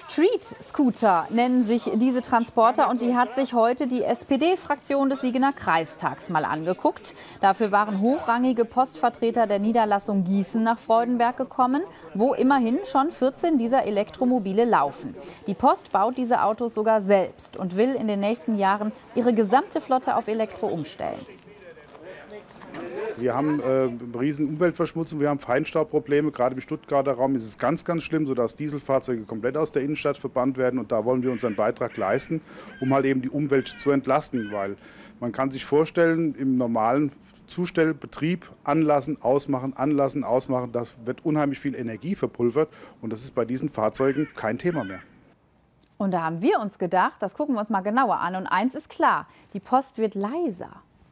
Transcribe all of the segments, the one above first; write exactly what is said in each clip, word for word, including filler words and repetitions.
Street-Scooter nennen sich diese Transporter und die hat sich heute die S P D-Fraktion des Siegener Kreistags mal angeguckt. Dafür waren hochrangige Postvertreter der Niederlassung Gießen nach Freudenberg gekommen, wo immerhin schon vierzehn dieser Elektromobile laufen. Die Post baut diese Autos sogar selbst und will in den nächsten Jahren ihre gesamte Flotte auf Elektro umstellen. Wir haben äh, riesen Umweltverschmutzung, wir haben Feinstaubprobleme. Gerade im Stuttgarter Raum ist es ganz, ganz schlimm, sodass Dieselfahrzeuge komplett aus der Innenstadt verbannt werden. Und da wollen wir unseren Beitrag leisten, um halt eben die Umwelt zu entlasten. Weil man kann sich vorstellen, im normalen Zustellbetrieb anlassen, ausmachen, anlassen, ausmachen, das wird unheimlich viel Energie verpulvert. Und das ist bei diesen Fahrzeugen kein Thema mehr. Und da haben wir uns gedacht, das gucken wir uns mal genauer an. Und eins ist klar, die Post wird leiser.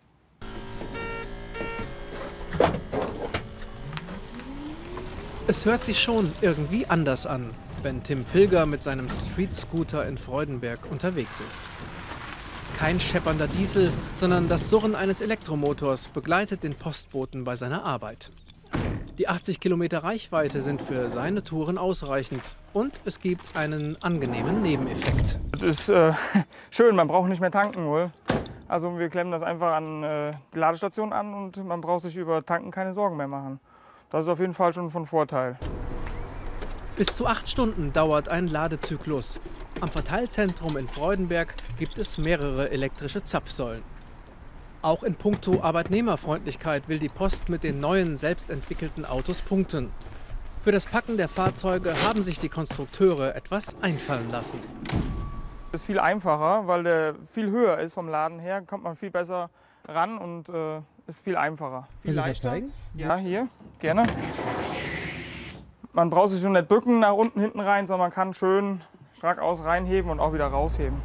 Es hört sich schon irgendwie anders an, wenn Tim Vilger mit seinem Street-Scooter in Freudenberg unterwegs ist. Kein scheppernder Diesel, sondern das Surren eines Elektromotors begleitet den Postboten bei seiner Arbeit. Die achtzig Kilometer Reichweite sind für seine Touren ausreichend und es gibt einen angenehmen Nebeneffekt. Das ist äh, schön, man braucht nicht mehr tanken wohl. Also wir klemmen das einfach an äh, die Ladestation an und man braucht sich über Tanken keine Sorgen mehr machen. Das ist auf jeden Fall schon von Vorteil. Bis zu acht Stunden dauert ein Ladezyklus. Am Verteilzentrum in Freudenberg gibt es mehrere elektrische Zapfsäulen. Auch in puncto Arbeitnehmerfreundlichkeit will die Post mit den neuen, selbstentwickelten Autos punkten. Für das Packen der Fahrzeuge haben sich die Konstrukteure etwas einfallen lassen. Das ist viel einfacher, weil der viel höher ist vom Laden her, kommt man viel besser ran und äh, ist viel einfacher. Viel leichter. Zeigen? Ja, hier, gerne. Man braucht sich schon nicht bücken nach unten, hinten rein, sondern man kann schön stark aus reinheben und auch wieder rausheben.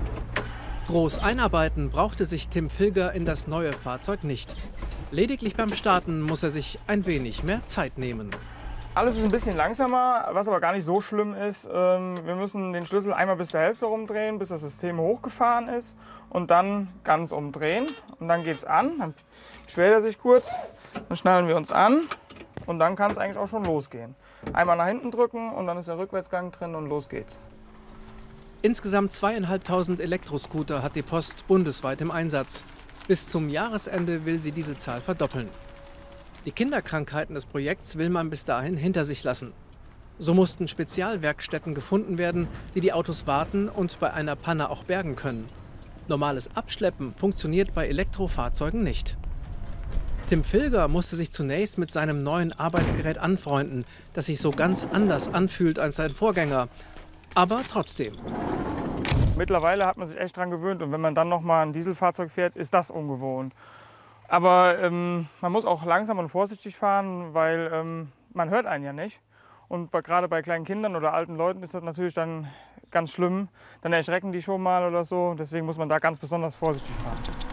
Groß einarbeiten brauchte sich Tim Vilger in das neue Fahrzeug nicht. Lediglich beim Starten muss er sich ein wenig mehr Zeit nehmen. Alles ist ein bisschen langsamer, was aber gar nicht so schlimm ist. Wir müssen den Schlüssel einmal bis zur Hälfte rumdrehen, bis das System hochgefahren ist und dann ganz umdrehen. Und dann geht es an, dann schwelt er sich kurz, dann schnallen wir uns an und dann kann es eigentlich auch schon losgehen. Einmal nach hinten drücken und dann ist der Rückwärtsgang drin und los geht's. Insgesamt zweitausendfünfhundert Elektroscooter hat die Post bundesweit im Einsatz. Bis zum Jahresende will sie diese Zahl verdoppeln. Die Kinderkrankheiten des Projekts will man bis dahin hinter sich lassen. So mussten Spezialwerkstätten gefunden werden, die die Autos warten und bei einer Panne auch bergen können. Normales Abschleppen funktioniert bei Elektrofahrzeugen nicht. Tim Vilger musste sich zunächst mit seinem neuen Arbeitsgerät anfreunden, das sich so ganz anders anfühlt als sein Vorgänger. Aber trotzdem. Mittlerweile hat man sich echt dran gewöhnt und wenn man dann noch mal ein Dieselfahrzeug fährt, ist das ungewohnt. Aber ähm, man muss auch langsam und vorsichtig fahren, weil ähm, man hört einen ja nicht. Und bei, gerade bei kleinen Kindern oder alten Leuten ist das natürlich dann ganz schlimm. Dann erschrecken die schon mal oder so. Deswegen muss man da ganz besonders vorsichtig fahren.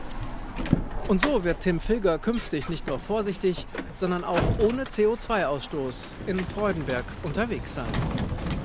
Und so wird Tim Vilger künftig nicht nur vorsichtig, sondern auch ohne C O zwei Ausstoß in Freudenberg unterwegs sein.